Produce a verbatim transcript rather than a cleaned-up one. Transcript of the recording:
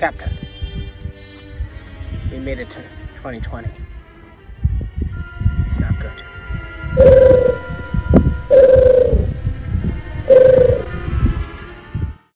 chapter. We made it to twenty twenty. It's not good.